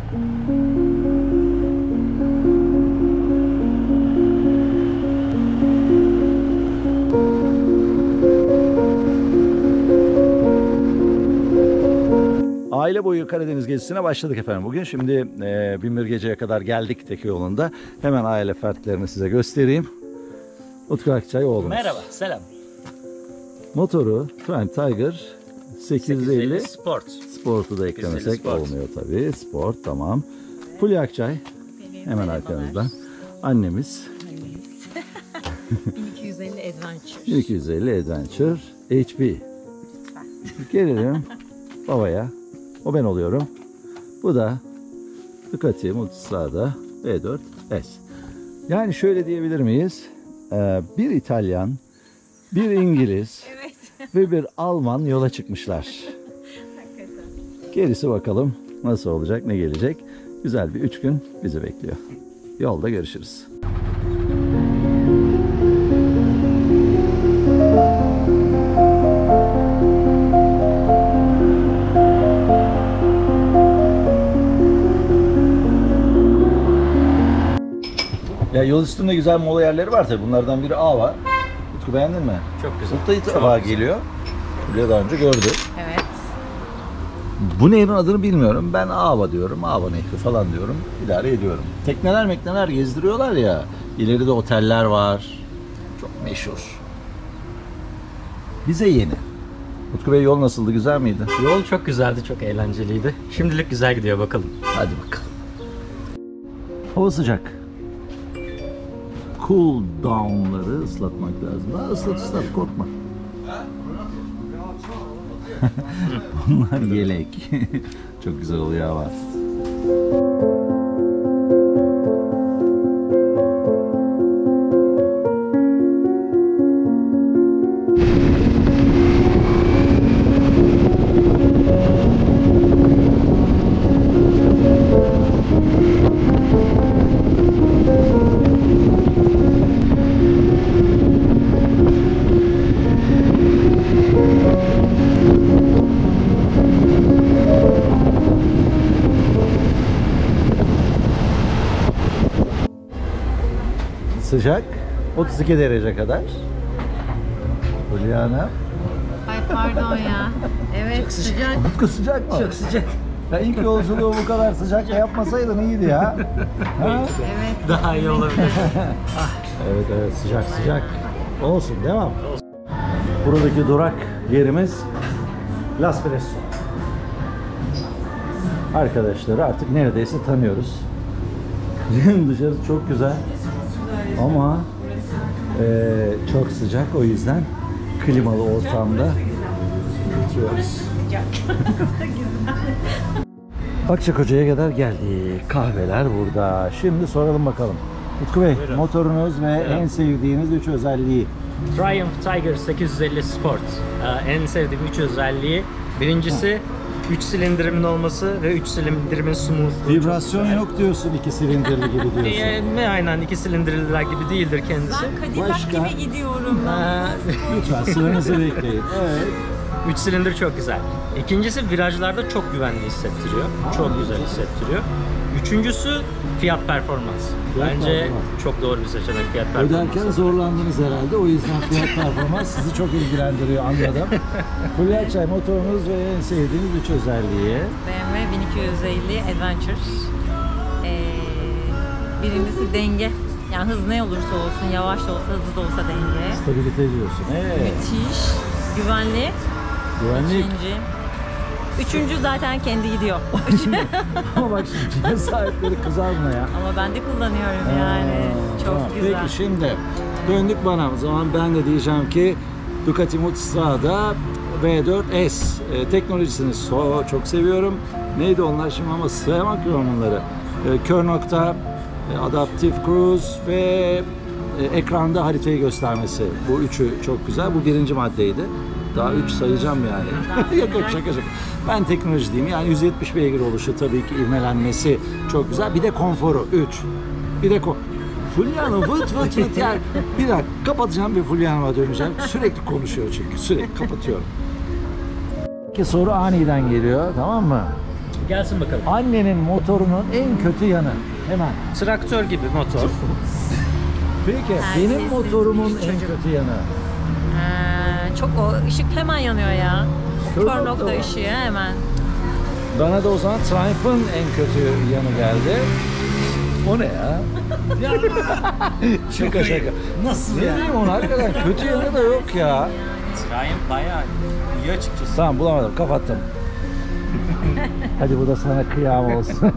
Aile boyu Karadeniz gezisine başladık efendim bugün. Şimdi Binbir Gece'ye kadar geldik Teke yolunda. Hemen aile fertlerini size göstereyim. Utku Akçay oğlumuz. Merhaba, selam. Motoru Trend Tiger 850 Sport. Sport'u da eklemesek olmuyor tabii. Sport tamam. Fulya Akçay hemen arkanızdan. Annemiz. 1250 Adventure. 1250 Adventure HP. Gelelim babaya. O ben oluyorum. Bu da Ducati Multistrada V4S. Yani şöyle diyebilir miyiz? Bir İtalyan, bir İngiliz Evet. ve bir Alman yola çıkmışlar. Gerisi bakalım nasıl olacak, ne gelecek. Güzel bir 3 gün bizi bekliyor. Yolda görüşürüz. Ya yol üstünde güzel mola yerleri var tabii. Bunlardan biri Ava. Utku beğendin mi? Çok güzel. Utku ilk defa geliyor. Buraya daha önce gördü. Evet. Bu nehrin adını bilmiyorum. Ben Ava diyorum. Ava Nehri falan diyorum. İdare ediyorum. Tekneler gezdiriyorlar ya. İleride oteller var. Çok meşhur. Bize yeni. Utku Bey yol nasıldı? Güzel miydi? Yol çok güzeldi, çok eğlenceliydi. Şimdilik güzel gidiyor, bakalım. Hadi bakalım. Hava sıcak. Cool down'ları ıslatmak lazım. Daha ıslat korkma. Bunlar yelek. Çok güzel oluyor hava. Sıcak. 32 derece kadar. Hülya'na. Ay pardon ya. Evet sıcak. Utku sıcak mı? Çok sıcak. Ya ilk yolculuğu bu kadar sıcakta yapmasaydın iyiydi ya. Ha? Evet. Daha iyi olabilir. Evet sıcak. Olsun devam. Buradaki durak yerimiz Las Presso. Arkadaşları artık neredeyse tanıyoruz. Dışarısı çok güzel. Ama çok sıcak, o yüzden klimalı ortamda geçiyoruz. Akçakoca'ya kadar geldik. Kahveler burada. Şimdi soralım bakalım. Utku Bey, Buyurun. motorunuz ve en sevdiğiniz 3 özelliği. Triumph Tiger 850 Sport. En sevdiğim 3 özelliği. Birincisi 3 silindirimin olması ve 3 silindirimin smoothluğu. Vibrasyon yok diyorsun, 2 silindirli gibi diyorsun. Aynen 2 silindirliler gibi değildir kendisi. Ben Cadillac Başka? gibi gidiyorum. Lütfen sıranızı bekleyin. Evet. 3 silindir çok güzel. İkincisi virajlarda çok güvenli hissettiriyor. Çok güzel hissettiriyor. Üçüncüsü fiyat performans. Bence performans. çok doğru bir seçenek fiyat performans. Öderken zorlandınız herhalde. O yüzden fiyat performans sizi çok ilgilendiriyor, anladım. Fulya Akçay, motorunuz ve en sevdiğiniz 3 özelliği. BMW 1250 Adventure. Birincisi denge. Yani hız ne olursa olsun, yavaş da olsa, hızlı da olsa denge. Stabilite diyorsun. Evet. Müthiş. Güvenli. Güvenlik. Üçüncü zaten kendi gidiyor. Ama bak şimdi cihaz sahipleri kızar buna ya. Ama ben de kullanıyorum yani. Çok Tamam. güzel. Peki şimdi döndük bana. O zaman ben de diyeceğim ki Ducati Multistrada V4S teknolojisini çok seviyorum. Neydi onlar şimdi ama sayamıyorum onları. Kör nokta, adaptif cruise ve ekranda haritayı göstermesi. Bu üçü çok güzel. Bu birinci maddeydi. Daha 3 sayacağım yani. Yok şaka. Ben teknoloji diyeyim. Yani 170 beygir oluşu tabii ki ivmelenmesi çok güzel. Bir de konforu 3. Bir de Fulya Hanım vıt yani. Bir dakika kapatacağım ve Fulya Hanım'a döneceğim. Sürekli konuşuyor çünkü. Sürekli kapatıyorum. Ki soru aniden geliyor, tamam mı? Gelsin bakalım. Annenin motorunun en kötü yanı. Hemen. Traktör gibi motor. Peki Herkesin benim motorumun bir en çocuk. kötü yanı. Çok o ışık hemen yanıyor ya. Kör Kör nokta nokta var. ışığı hemen. Bana da o zaman Triumph'ın en kötü yanı geldi. O ne ya? Şaka şaka. Nasıl Ne diyeyim ona, hakikaten kötü yanı da yok ya. Triumph bayağı iyi açıkçası. Tamam, bulamadım, kapattım. Hadi bu da sana kıyam olsun.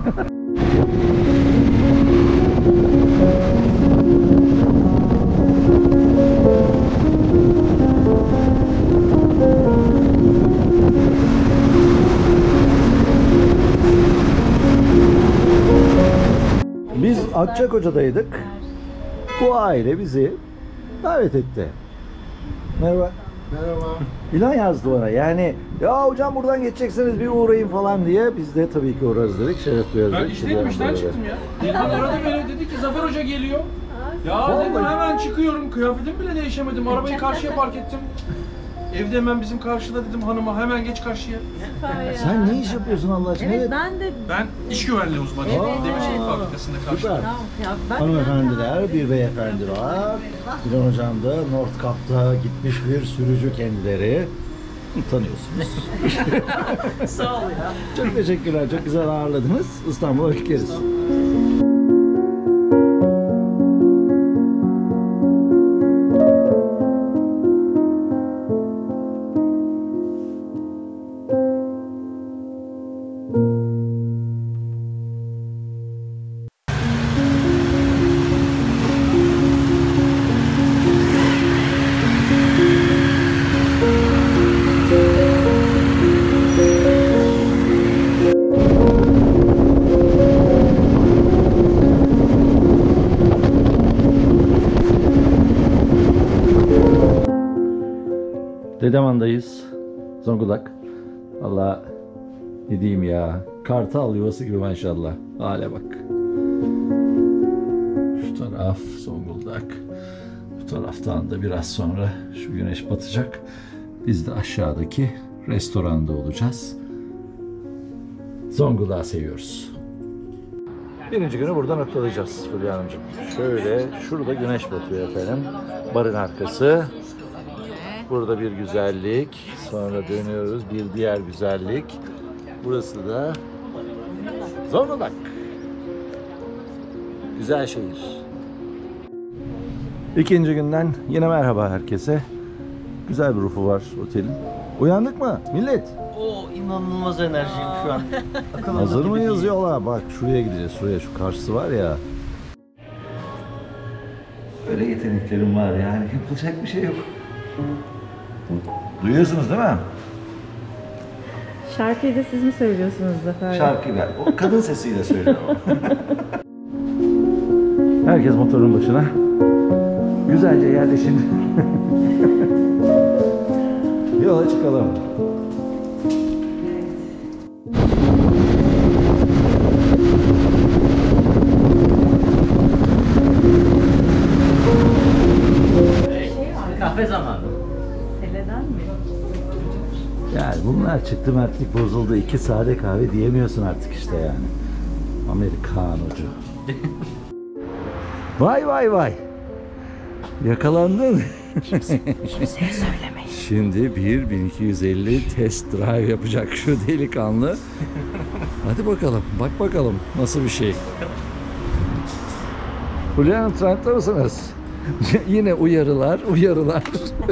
Biz Akçakoca'daydık. Bu aile bizi davet etti. Merhaba. Merhaba. İlan yazdı bana. Yani ya hocam buradan geçeceksiniz bir uğrayın falan diye. Biz de tabii ki uğrarız dedik. Şeref duyarız. Ben dedik. işteydim, işten çıktım ya. Dilhan aradı beni, dedi ki Zafer Hoca geliyor. Ya dedim hemen çıkıyorum, kıyafetimi bile değişemedim. Arabayı karşıya park ettim. Evde hemen bizim karşıda dedim hanıma, hemen geç karşıya. Sen ne iş yapıyorsun Allah aşkına? Evet ben de Ben iş güvenliği uzmanıyım. Demircilik fabrikasında karşıda. Süper. Hanımefendiler, bir beyefendi var. Dilan hocam da North Cap'ta gitmiş bir sürücü kendileri. Tanıyorsunuz. sağ ol ya. Çok teşekkürler, çok güzel ağırladınız. İstanbul'a bekleriz. Dedeman'dayız. Zonguldak. Allah ne diyeyim ya. Kartal yuvası gibi maşallah. Hale bak. Şu taraf Zonguldak. Bu taraftan da biraz sonra şu güneş batacak. Biz de aşağıdaki restoranda olacağız. Zonguldak'ı seviyoruz. Birinci günü buradan noktalayacağız Fulya Hanımcığım. Şöyle şurada güneş batıyor efendim. Barın arkası. Burada bir güzellik. Sonra dönüyoruz. Bir diğer güzellik. Burası da Zonguldak. Güzel şehir. İkinci günden yine merhaba herkese. Güzel bir rufu var otelin. Uyandık mı millet? O inanılmaz enerjiyim şu an. Hazır mıyız yola? Bak şuraya gideceğiz. Şuraya, şu karşısı var ya. Böyle yeteneklerim var yani. Yapılacak bir şey yok. Duyuyorsunuz değil mi? Şarkıyı da siz mi söylüyorsunuz Zafer? Şarkıyla. O kadın sesiyle söylüyor. Herkes motorun başına. Güzelce yerleşin. Yola çıkalım. Kahve zamanı. Seleden mi? Yani bunlar çıktı, mertlik bozuldu. 2 sade kahve diyemiyorsun artık işte yani. Amerikanocu. Vay vay vay. Yakalandın. Kimseye söyleme. Şimdi 1250 test drive yapacak şu delikanlı. Hadi bakalım, bak bakalım nasıl bir şey. Fulya Hanım, Trent'te mısınız? Yine uyarılar, uyarılar.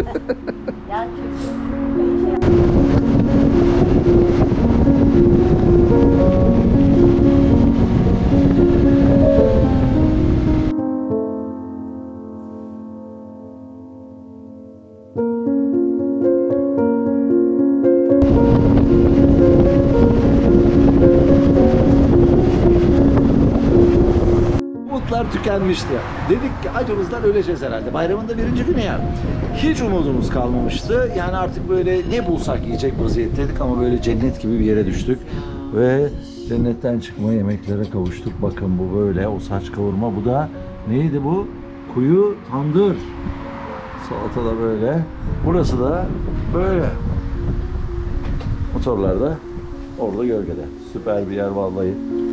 Umutlar tükenmişti. Dedik ki acımızdan öleceğiz herhalde. Bayramın da birinci günü ya. Hiç umudumuz kalmamıştı. Yani artık böyle ne bulsak yiyecek vaziyetteydik ama böyle cennet gibi bir yere düştük. Ve cennetten çıkma yemeklere kavuştuk. Bakın bu böyle, o saç kavurma. Bu da neydi bu? Kuyu tandır. Salata da böyle. Burası da böyle. Motorlar da orada gölgede. süper bir yer vallahi.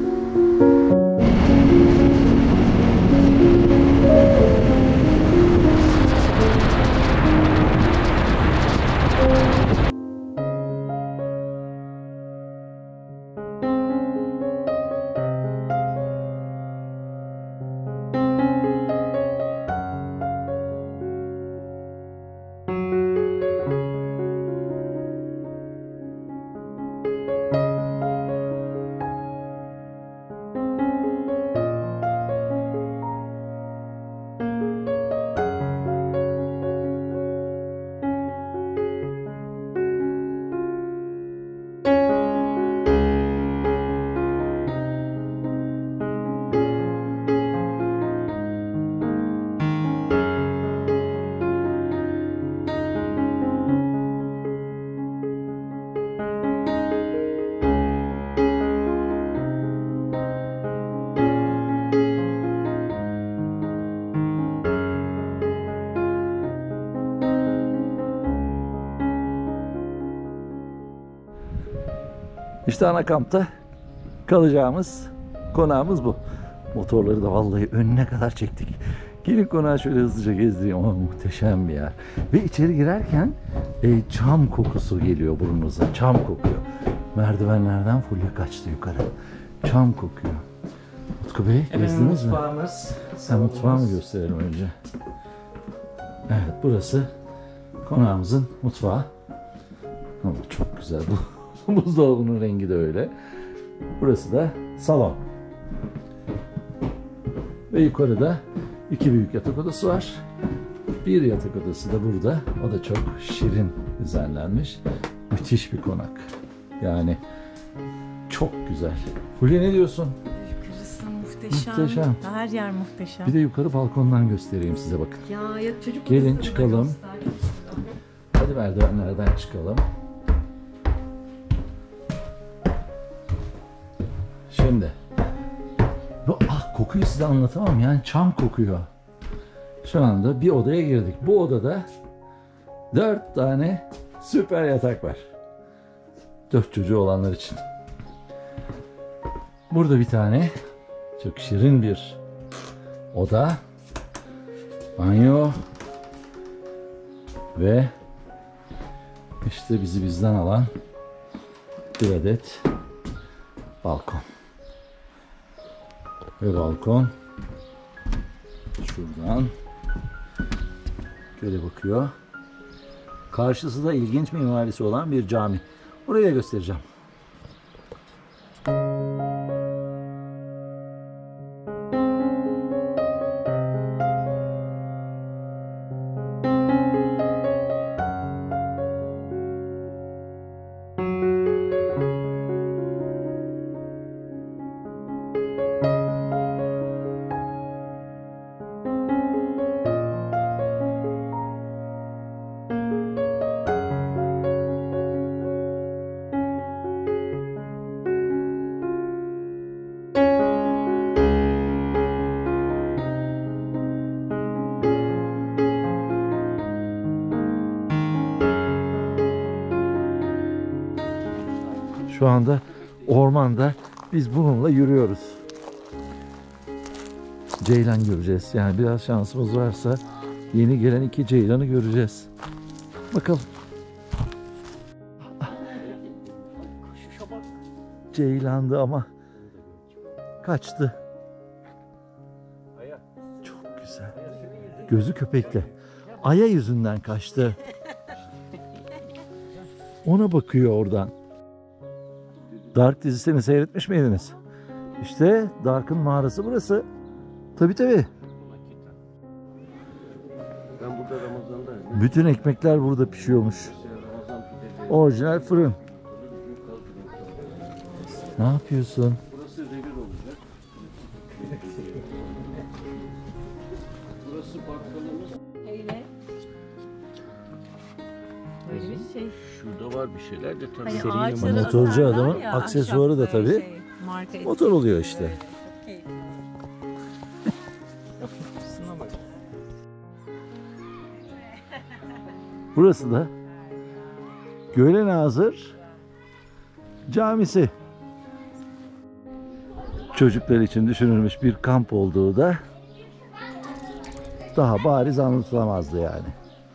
İşte ana kampta kalacağımız konağımız bu. Motorları da vallahi önüne kadar çektik. Gelin konağı şöyle hızlıca gezdireyim ama muhteşem bir yer. Ve içeri girerken çam kokusu geliyor burnunuza. Çam kokuyor. Merdivenlerden fulya kaçtı yukarı. Çam kokuyor. Utku Bey gezdiniz mi? Mutfağımız. Sen mutfağı mı gösterelim önce? Evet, burası konağımızın mutfağı. Ama çok güzel bu. Buzdolabının rengi de öyle. Burası da salon. Ve yukarıda 2 büyük yatak odası var. Bir yatak odası da burada. O da çok şirin düzenlenmiş. Müthiş bir konak. Yani çok güzel. Fulya ne diyorsun? Yukarısı muhteşem. Muhteşem. Her yer muhteşem. Bir de yukarı balkondan göstereyim size, bakın. Ya çocuk Gelin odasını da çıkalım. göster. Hadi merdivenlerden çıkalım. Şimdi bu kokuyu size anlatamam, yani çam kokuyor. Şu anda bir odaya girdik. Bu odada 4 tane süper yatak var. 4 çocuğu olanlar için. Burada bir tane çok şirin bir oda, banyo ve işte bizi bizden alan bir adet balkon. Ve balkon şuradan göle bakıyor. Karşısı da ilginç mimarisi olan bir cami. Orayı da göstereceğim. Şu anda ormanda biz bununla yürüyoruz. Ceylan göreceğiz. Yani biraz şansımız varsa yeni gelen 2 ceylanı göreceğiz. Bakalım. Ceylandı ama kaçtı. Çok güzel. Gözü köpekli. Aya yüzünden kaçtı. Ona bakıyor oradan. Dark dizisini seyretmiş miydiniz? İşte Dark'ın mağarası burası. Tabii. Ben burada Ramazan'da Bütün ekmekler burada pişiyormuş. Orijinal fırın. Ne yapıyorsun? burası revir olacak. Burası bakkalımız. Öyle. Böyle bir şey. Şurada var bir şeyler de tabii. Hani ağaçları Motorcu asarlar adamın ya, aksesuarı da ahşap böyle tabii. şey, marka Motor oluyor işte. Böyle çok keyifli. Şuna bak. Burası da Gölenazır Camisi. çocuklar için düşünülmüş bir kamp olduğu da daha bariz anlatılamazdı yani.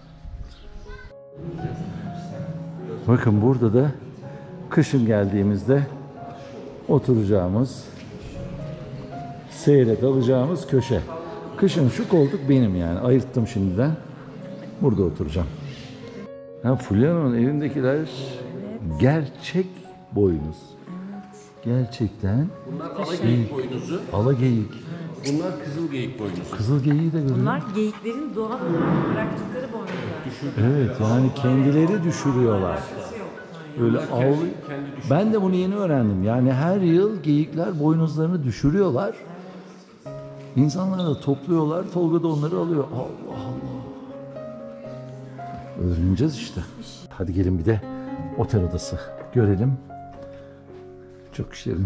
Bakın burada da kışın geldiğimizde oturacağımız, seyre dalacağımız köşe. Kışın şu koltuk benim yani. Ayırttım şimdiden. Burada oturacağım. Fulya Hanım'ın elindekiler gerçek boynuz. Gerçekten Bunlar alageyik boynuzu. alageyik. Bunlar kızılgeyik boynuzu. Kızılgeyiği de görüyorum. Bunlar geyiklerin doğal olarak bıraktıkları boynuzlar. Evet yani kendileri düşürüyorlar. Öyle avlıyor. Ben de bunu yeni öğrendim. Yani her yıl geyikler boynuzlarını düşürüyorlar. İnsanlar da topluyorlar. Tolga da onları alıyor. Allah Allah. Öğreneceğiz işte. Hadi gelin bir de otel odası görelim. Çok şirin.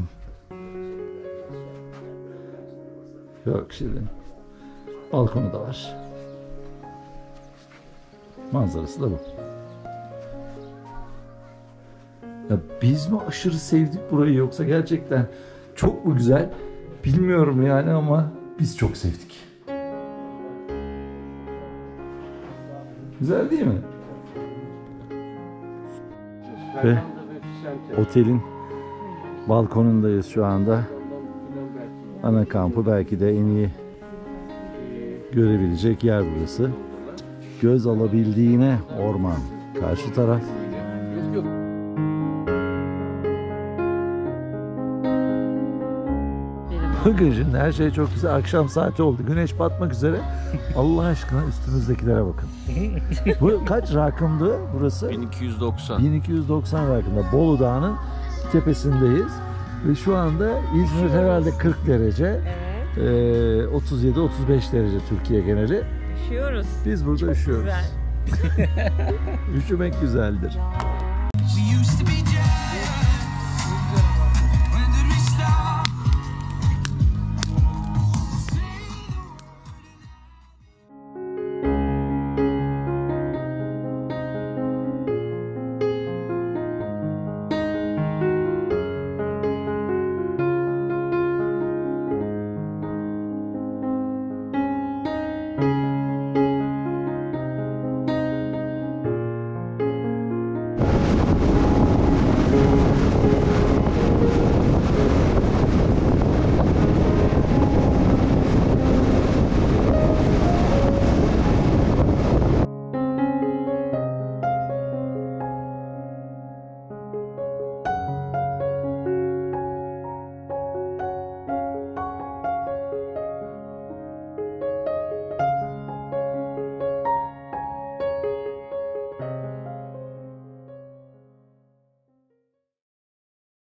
Çok şirin. Balkonu da var. Manzarası da bu. Ya biz mi aşırı sevdik burayı yoksa gerçekten çok mu güzel bilmiyorum yani ama biz çok sevdik. Güzel değil mi? Ve otelin balkonundayız şu anda. Ana kampı belki de en iyi görebilecek yer burası. Göz alabildiğine orman. Karşı taraf. Bakın şimdi her şey çok güzel. Akşam saati oldu. Güneş batmak üzere. Allah aşkına üstümüzdekilere bakın. Bu kaç rakımdı burası? 1290. 1290 rakımda. Bolu Dağı'nın tepesindeyiz. Ve şu anda İzmir herhalde 40 derece. Evet. 37-35 derece Türkiye geneli. Üşüyoruz. Biz burada üşüyoruz. Güzel. Üşümek güzeldir.